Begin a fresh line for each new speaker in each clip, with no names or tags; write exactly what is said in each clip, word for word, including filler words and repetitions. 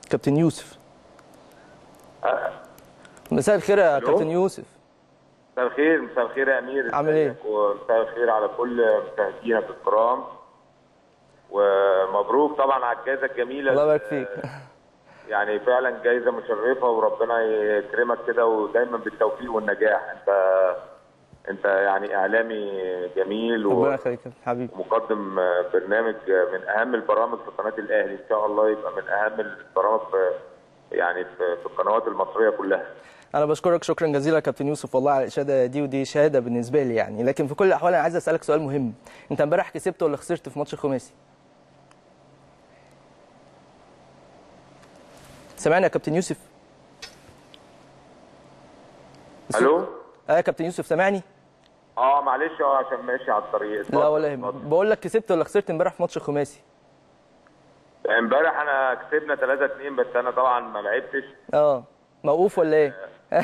كابتن يوسف. مساء الخير يا كابتن يوسف.
مساء الخير. مساء الخير يا امير.
عامل ايه؟
ومساء الخير على كل مشاهدينا الكرام، ومبروك طبعا على الجائزه الجميله.
الله يبارك فيك. يعني
فعلا جائزه مشرفه، وربنا يكرمك كده ودايما بالتوفيق والنجاح. انت انت يعني اعلامي جميل،
ربنا يخليك حبيبي،
ومقدم برنامج من اهم البرامج في قناه الاهلي، ان شاء الله يبقى من اهم البرامج في يعني في القنوات المصريه كلها.
انا بشكرك شكرا جزيلا يا كابتن يوسف والله على الاشاده دي، ودي شهاده بالنسبه لي يعني. لكن في كل الاحوال انا عايز اسالك سؤال مهم، انت امبارح كسبت ولا خسرت في ماتش الخماسي؟ سامعني يا كابتن يوسف؟
الو.
اه يا كابتن يوسف سامعني؟
اه معلش، اه عشان ماشي على الطريق.
لا ولا يهمك، بقول لك كسبت ولا خسرت امبارح في ماتش الخماسي؟
امبارح انا كسبنا ثلاثة اتنين، بس انا طبعا ما لعبتش.
اه موقوف ولا ايه؟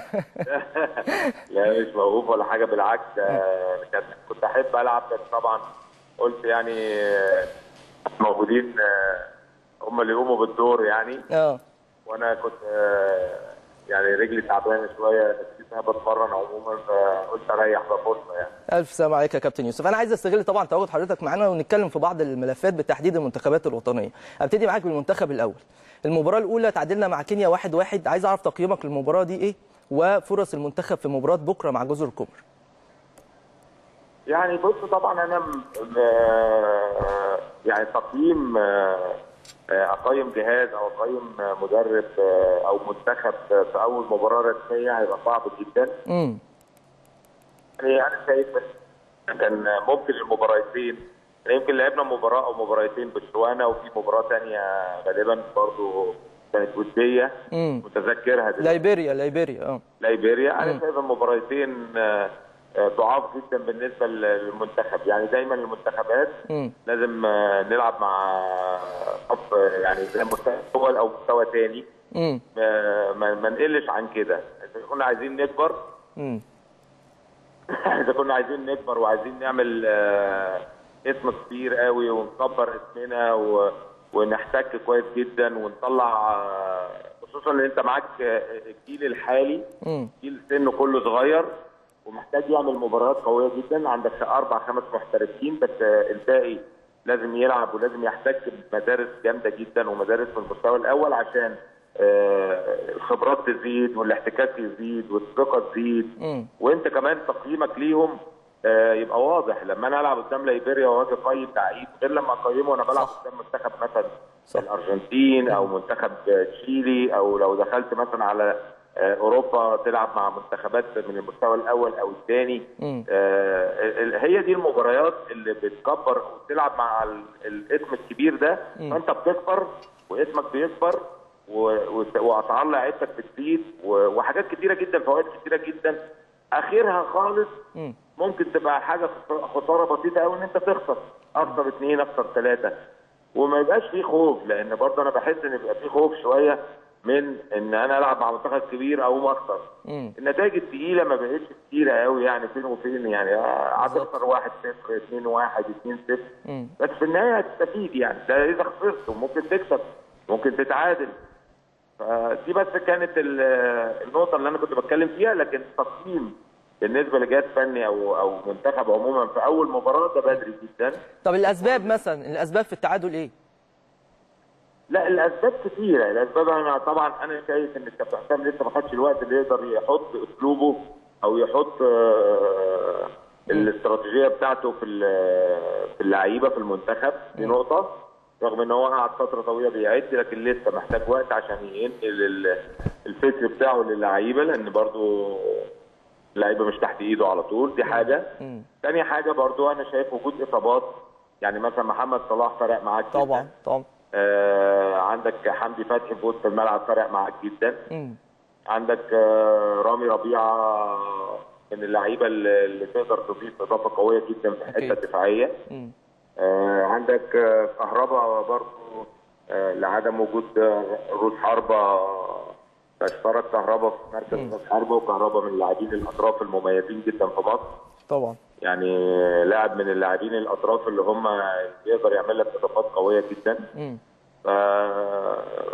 لا مش موقوف ولا حاجه، بالعكس كنت احب العب، بس طبعا قلت يعني موجودين هم اللي يقوموا بالدور يعني.
اه
وانا كنت يعني رجلي تعبانه شويه، نسيت انا بتمرن عموما، فقلت اريح بقى فرصه يعني.
الف سلام عليك يا كابتن يوسف. انا عايز استغل طبعا تواجد حضرتك معانا ونتكلم في بعض الملفات بالتحديد المنتخبات الوطنيه. ابتدي معاك بالمنتخب الاول. المباراه الاولى تعادلنا مع كينيا واحد واحد، عايز اعرف تقييمك للمباراه دي ايه، وفرص المنتخب في مباراه بكره مع جزر القمر.
يعني بص، طبعا انا يعني تقييم اقيم جهاز او اقيم مدرب او منتخب في اول مباراه رسميه هيبقى صعب جدا.
امم
يعني انا شايف كان ممكن المباراتين، يمكن لعبنا مباراه او مباراتين بتسوانا، وفي مباراه ثانيه غالبا برضو كانت وديه متذكرها دلوقتي.
ليبيريا ليبيريا اه
ليبيريا. انا شايف المباراتين ضعاف جدا بالنسبه للمنتخب. يعني دايما المنتخبات
مم.
لازم نلعب مع صف يعني زي مستوى اول او مستوى ثاني، ما, ما نقلش عن كده. اذا كنا عايزين نكبر اذا كنا عايزين نكبر وعايزين نعمل اسم كبير قوي ونكبر اسمنا و... ونحتك كويس جدا ونطلع، خصوصا ان انت معاك الجيل الحالي جيل سنه كله صغير ومحتاج يعمل مباريات قويه جدا. عندك اربع خمس محترفين بس، الباقي لازم يلعب ولازم يحتك بمدارس جامده جدا ومدارس في المستوى الاول، عشان الخبرات تزيد والاحتكاك يزيد والثقه تزيد، وانت كمان تقييمك ليهم يبقى واضح. لما انا العب قدام ليبيريا واجي اقيم لعيب غير لما اقيمه وانا بلعب قدام منتخب مثلا الارجنتين او منتخب تشيلي، او لو دخلت مثلا على اوروبا تلعب مع منتخبات من المستوى الاول او الثاني. آه هي دي المباريات اللي بتكبر وتلعب مع الاسم الكبير ده، فانت بتكبر واسمك بيكبر واسعار لعيبتك بتزيد وحاجات كتيره جدا، فوائد كتيره جدا. اخرها خالص ممكن تبقى حاجه خساره بسيطه قوي، ان انت تخسر اخسر اثنين اخسر ثلاثه، وما يبقاش فيه خوف، لان برضه انا بحس ان يبقى فيه خوف شويه من ان انا العب مع منتخب كبير او اخسر. النتائج الثقيله ما بقتش كتيره قوي يعني، فين وفين يعني، هتخسر واحد صفر اثنين واحد اثنين صفر، بس في النهايه هتستفيد يعني. ده اذا خسرت وممكن تكسب ممكن تتعادل. فدي بس كانت النقطه اللي انا كنت بتكلم فيها. لكن التقييم بالنسبه لجهاز فني او او منتخب عموما في اول مباراه ده بدري جدا.
طب الاسباب مثلا، الاسباب في التعادل ايه؟
لا الاسباب كثيره. الاسباب انا طبعا انا شايف ان الكابتن حسام لسه ما خدش الوقت اللي يقدر يحط اسلوبه او يحط الاستراتيجيه بتاعته في في اللعيبه في المنتخب. دي نقطه، رغم ان هو قعد فتره طويله بيعد، لكن لسه محتاج وقت عشان ينقل الفكر بتاعه للعيبه، لان برضو اللعيبه مش تحت ايده على طول. دي حاجه. ثاني حاجه برضو انا شايف وجود اصابات، يعني مثلا محمد صلاح فرق معاك جدا
طبعا طبعا.
آه عندك حمدي فتحي في وسط الملعب فرق معاك جدا.
مم.
عندك آه رامي ربيعه من اللعيبه اللي, اللي تقدر تضيف اضافه قويه جدا في الحته الدفاعيه. آه عندك آه كهربا برضه آه لعدم وجود آه روس حربه، اشترك كهربا في مركز روس حربه، وكهربا من اللاعبين الاطراف المميزين جدا في مصر.
طبعا.
يعني لاعب من اللاعبين الاطراف اللي هم يقدر يعمل لك اضافات قويه جدا. ف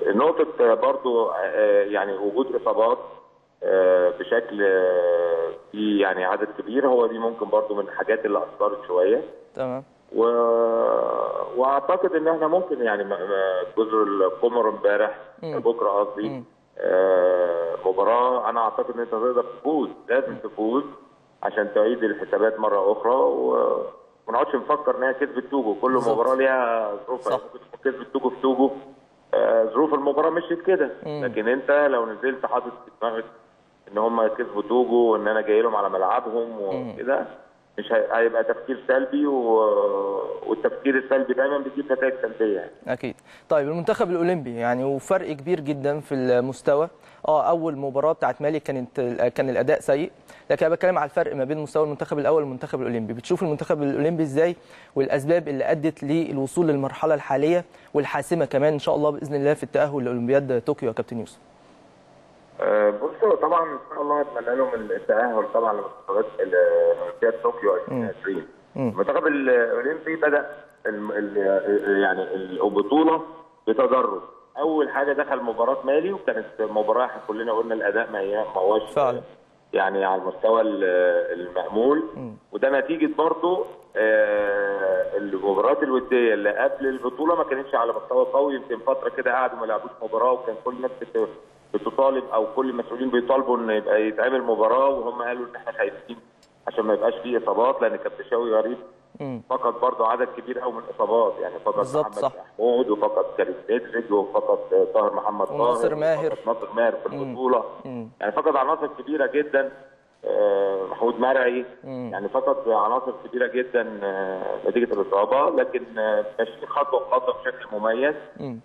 نقطه برضو يعني وجود اصابات بشكل في يعني عدد كبير، هو دي ممكن برضو من الحاجات اللي اثرت شويه.
تمام.
و... واعتقد ان احنا ممكن يعني جزر القمر امبارح بكره قصدي آه مباراه، انا اعتقد ان انت تقدر تفوز، لازم تفوز عشان تعيد الحسابات مره اخرى، وما نقعدش نفكر ان هي كسبت توجو. كل بالزبط. مباراه ليها ظروفها، ممكن تكون كسبت توجو في توجو آه ظروف المباراه مشيت كده، لكن انت لو نزلت حاطط في دماغك ان هم كسبوا توجو وان انا جاي لهم على ملعبهم وكده، مش هيبقى تفكير سلبي، و... والتفكير السلبي دايما بيجيب نتائج سلبيه يعني.
اكيد. طيب المنتخب الاولمبي يعني وفرق كبير جدا في المستوى. اه اول مباراه بتاعت مالي كانت كان الاداء سيء، لكن انا بتكلم على الفرق ما بين مستوى المنتخب الاول والمنتخب الاولمبي. بتشوف المنتخب الاولمبي ازاي والاسباب اللي ادت للوصول للمرحله الحاليه والحاسمه كمان ان شاء الله باذن الله في التاهل لاولمبياد طوكيو يا كابتن يوسف؟
بصوا طبعا ان شاء الله اتمنى لهم التاهل طبعا لمنتخبات اولمبياد طوكيو ألفين وعشرين. المنتخب الاولمبي بدا ال ال يعني البطوله بتدرج. اول حاجه دخل مباراه مالي، وكانت مباراه كلنا قلنا الاداء ما هواش يعني على المستوى المأمول، وده نتيجه برضه المباريات الوديه اللي قبل البطوله ما كانتش على مستوى قوي. يمكن فتره كده قعدوا ما لعبوش مباراه، وكان كل الناس بتطالب او كل المسؤولين بيطالبوا ان يبقى يتعمل مباراه، وهم قالوا ان احنا خايفين عشان ما يبقاش فيه اصابات، لان كابتن شوقي غريب فقد برضه عدد كبير قوي من الاصابات، يعني فقد محمد صح. محمود، وفقد كريم مدرج، وفقد طاهر محمد طاهر،
وناصر ماهر
ناصر ماهر في البطوله، يعني فقد عناصر كبيره جدا. محمود مرعي، يعني فقد عناصر كبيره جدا نتيجه الاصابه، لكن ماشيين خطوه بخطوه بشكل مميز.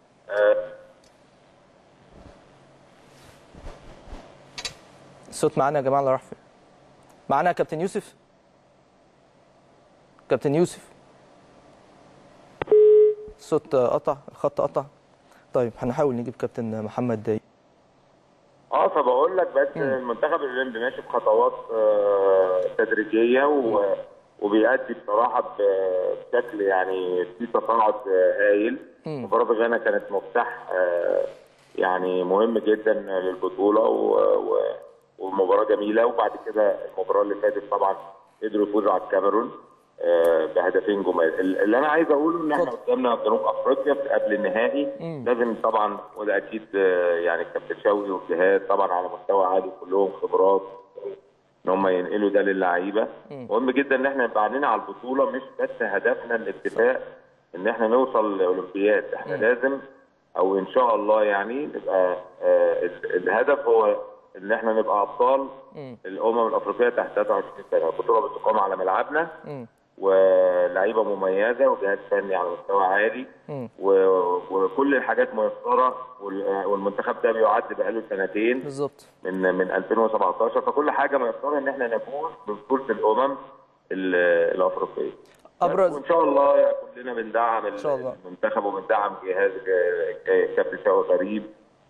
الصوت معانا يا جماعه اللي راح فين؟ معانا يا كابتن يوسف؟ كابتن يوسف الصوت قطع، الخط قطع. طيب هنحاول نجيب كابتن محمد داي.
اه فبقول لك بس م. المنتخب الاولمبي ماشي بخطوات آه تدريجيه، وبيأدي بصراحه بشكل يعني في تصاعد هايل. مباراه غانا كانت مفتاح آه يعني مهم جدا للبطوله، و ومباراه جميله. وبعد كده المباراه اللي فاتت طبعا قدروا يفوزوا على الكاميرون بهدفين جمال. اللي انا عايز اقوله ان احنا قدامنا جنوب افريقيا قبل النهائي، لازم طبعا، وده اكيد يعني الكابتن شوقي والجهاز طبعا على مستوى عالي كلهم خبرات ان هم ينقلوا ده للعيبه. مهم جدا ان احنا يبقى عندنا على البطوله مش بس هدفنا الاتفاق ان احنا نوصل لاولمبياد، احنا م. لازم او ان شاء الله يعني نبقى آه الهدف هو ان احنا نبقى ابطال الامم الافريقيه تحت ثلاثة وعشرين سنه. البطوله بتقام على ملعبنا، ولعيبه مميزه وجهاز فني على مستوى عالي، وكل الحاجات ميسره، والمنتخب ده بيعد بقاله سنتين
بالظبط
من من ألفين وسبعتاشر، فكل حاجه ميسره ان احنا نفوز ببطوله الامم الافريقيه.
ابرز
وان شاء الله يعني كلنا بندعم المنتخب وبندعم جهاز كابتن شوقي غريب،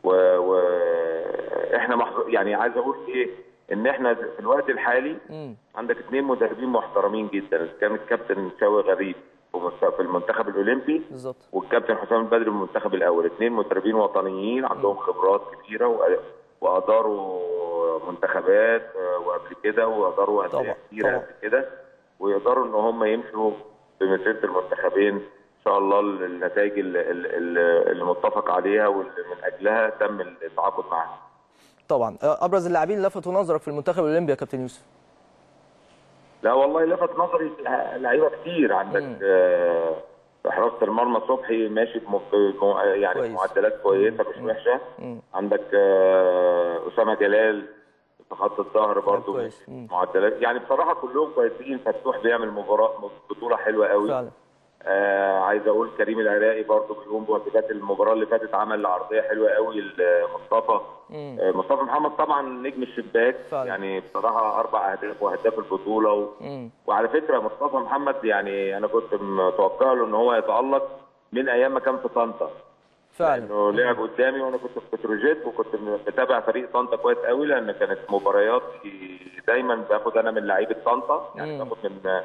واحنا محظو... يعني عايز اقول ايه، ان احنا في الوقت الحالي م. عندك اثنين مدربين محترمين جدا، كان الكابتن شوقي غريب في المنتخب الاولمبي
بالظبط،
والكابتن حسام البدري في المنتخب الاول، اثنين مدربين وطنيين عندهم م. خبرات كبيره، و... واداروا منتخبات وقبل كده، واداروا انديه كتيره قبل كده، ويقدروا ان هم يمشوا بمسيره المنتخبين ان شاء الله. النتائج اللي متفق عليها واللي من اجلها تم التعاقد معها.
طبعا ابرز اللاعبين اللي لفتوا نظرك في المنتخب الاولمبي يا كابتن يوسف؟
لا والله لفت نظري لعيبه كتير. عندك آه حراسه المرمى صبحي ماشي يعني كويس. معدلات كويسه مش وحشه. عندك آه اسامه جلال في خط الظهر برضه معدلات، يعني بصراحه كلهم كويسين. فتوح بيعمل مباراه بطوله حلوه قوي فعلا. آه عايز اقول كريم العراقي برضه بيقوم بواجبات المباراه اللي فاتت، عمل عرضيه حلوه قوي لمصطفى آه مصطفى محمد طبعا نجم الشباك فعلا. يعني بصراحه اربع اهداف وهداف البطوله، و... وعلى فكره مصطفى محمد يعني انا كنت متوقع له ان هو يتالق من ايام ما كان في طنطا
فعلا،
لانه لعب قدامي وانا كنت في بتروجيت، وكنت متابع فريق طنطا كويس قوي، لان كانت مباريات دايما باخد انا من لعيبه طنطا، يعني باخد من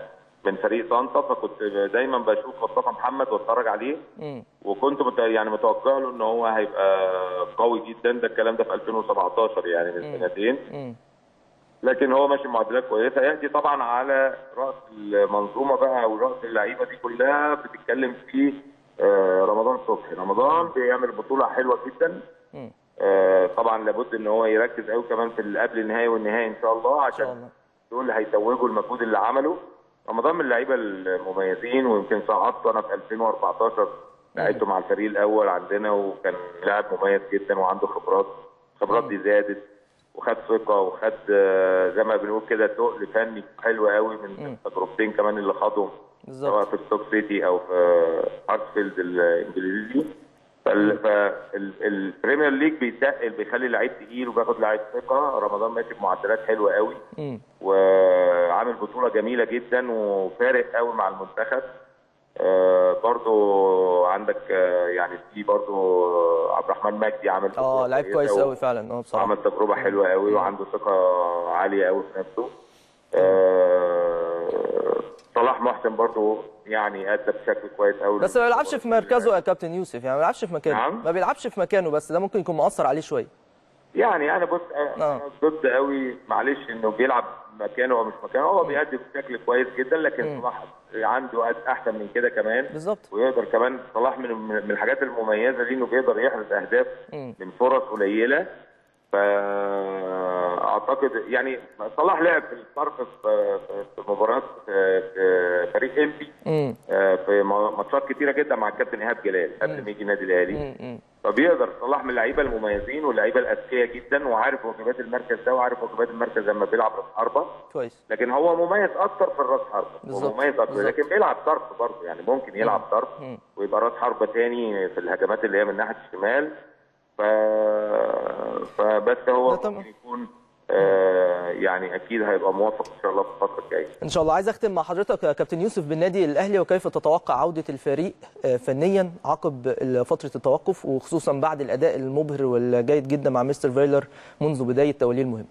من فريق طنطا، فكنت دايما بشوف مصطفى محمد واتفرج عليه. م. وكنت مت... يعني متوقع له ان هو هيبقى قوي جدا. ده الكلام ده في ألفين وسبعتاشر يعني من م. سنتين. م. لكن هو ماشي معدلات كويسه، ياتي طبعا على راس المنظومه بقى وراس اللعيبه دي كلها بتتكلم في رمضان صبحي. رمضان بيعمل بطوله حلوه جدا. م. طبعا لابد ان هو يركز قوي كمان في قبل النهائي والنهائي ان شاء الله، عشان دول هيتوجوا المجهود اللي عمله. رمضان من اللعيبه المميزين، ويمكن صعدته انا في ألفين وأربعتاشر لعبته مع الفريق الاول عندنا، وكان لاعب مميز جدا وعنده خبرات. الخبرات دي زادت وخد ثقه وخد زي ما بنقول كده تقل فني حلو قوي من تجربتين كمان اللي خدهم سواء في ستوك سيتي او في هارتفيلد الانجليزي. فالبريمير ليج بيتقل، بيخلي لعيب تقيل وبياخد لعيب ثقه. رمضان ماشي بمعدلات حلوه قوي م. وعامل بطوله جميله جدا وفارق قوي مع المنتخب. آه برضو عندك آه يعني في برضو عبد الرحمن مجدي عامل
اه لعيب كويس قوي فعلا. اه بصراحه
عمل تجربه حلوه قوي م. وعنده ثقه عاليه قوي في نفسه. آه صلاح محسن برضو يعني ادى بشكل كويس قوي،
بس ما بيلعبش في مركزه يا كابتن يوسف، يعني ما بيلعبش في مكانه. نعم؟ ما بيلعبش في مكانه، بس ده ممكن يكون مؤثر عليه شويه.
يعني انا بص انا ضد قوي معلش انه بيلعب مكانه او مش مكانه. هو بيأدي بشكل كويس جدا، لكن صلاح عنده عنده من كده كمان
بالظبط.
ويقدر كمان صلاح من من الحاجات المميزه دي انه بيقدر يحرز اهداف م. من فرص قليله. فاعتقد يعني صلاح لعب في الصرف في مباراه في فريق امبي في ماتشات كتيره جدا مع الكابتن ايهاب جلال قبل ما يجي النادي الاهلي. فبيقدر صلاح من اللعيبه المميزين واللعيبه الاذكياء جدا، وعارف واجبات المركز ده وعارف واجبات المركز لما بيلعب راس حربه
كويس.
لكن هو مميز اكتر في الراس حربه، هو مميز اكتر بالزبط. لكن بيلعب طرف برضه، يعني ممكن يلعب طرف ويبقى راس حربه تاني في الهجمات اللي هي من ناحيه الشمال. ف... فبس هو ممكن يكون آه يعني اكيد هيبقى موفق ان شاء الله في الفتره الجايه.
ان شاء الله. عايز اختم مع حضرتك يا كابتن يوسف بالنادي الاهلي، وكيف تتوقع عوده الفريق فنيا عقب فتره التوقف، وخصوصا بعد الاداء المبهر والجيد جدا مع مستر فايلر منذ بدايه توليه المهمه.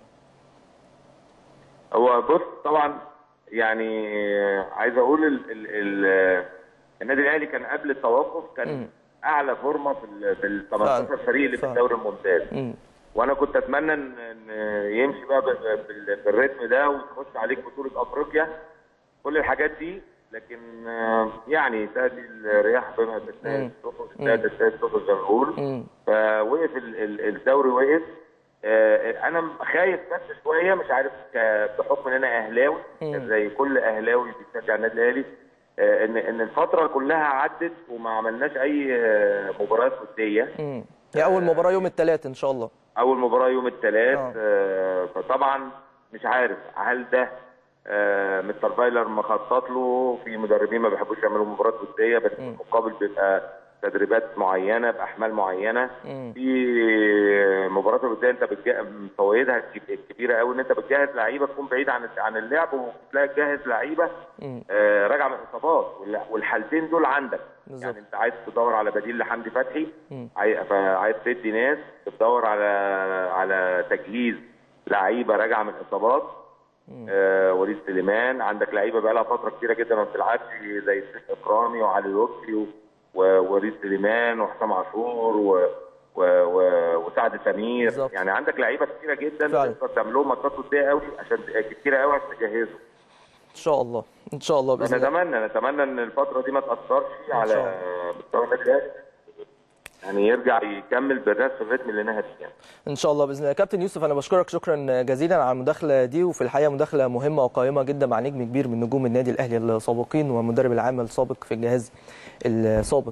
هو بص طبعا يعني عايز اقول ال ال ال النادي الاهلي كان قبل التوقف كان م. اعلى فورمه في في ال تمنتاشر فريق اللي في الدوري الممتاز. م. وانا كنت اتمنى ان يمشي بقى بالريتم ده وتخش عليك بطوله افريقيا كل الحاجات دي، لكن يعني تاتي الرياح بما تشتهي السفن تخرج زي ما بنقول. فوقف الدوري وقف. انا خايف بس شويه، مش عارف بحكم ان انا اهلاوي زي كل اهلاوي بيشجع النادي الاهلي، ان ان الفتره كلها عدت وما عملناش اي مباريات وديه.
هي اول مباراه يوم الثلاث ان شاء الله.
اول مباراه يوم الثلاث. آه فطبعا مش عارف هل ده آه مستر فايلر مخطط له. في مدربين ما بيحبوش يعملوا مباريات وديه، بس في المقابل بيبقى تدريبات معينه باحمال معينه. في مباراه الوديه انت فوائدها كبيره قوي، ان انت بتجهز لعيبه تكون بعيد عن عن اللعب، وبتلاقي تجهز لعيبه آه راجعه من الاصابات، والحالتين دول عندك. بالزبط. يعني انت عايز تدور على بديل لحمدي فتحي، عايز تدي ناس، بتدور على على تجهيز لعيبه راجعه من الاصابات. آه وليد سليمان عندك لعيبه بقى لها فتره كتيره جدا ما بتلعبش زي سيف اكرامي وعلي لطفي ووليد سليمان وحسام عاشور و و و وسعد سمير. بالزبط. يعني عندك لعيبه كتيره جدا تقدر تعمل لهم ماتشات وديه قوي عشان كتيره قوي عشان تجهزهم.
ان شاء الله ان شاء الله باذن الله.
نتمنى نتمنى ان الفتره دي ما تاثرش على مستوى النادي الاهلي، يعني يرجع يكمل بنفس الريتم اللي نهى فيه.
ان شاء الله باذن الله. كابتن يوسف انا بشكرك شكرا جزيلا على المداخله دي، وفي الحقيقه مداخله مهمه وقائمه جدا مع نجم كبير من نجوم النادي الاهلي السابقين ومدرب العام السابق في الجهاز السابق.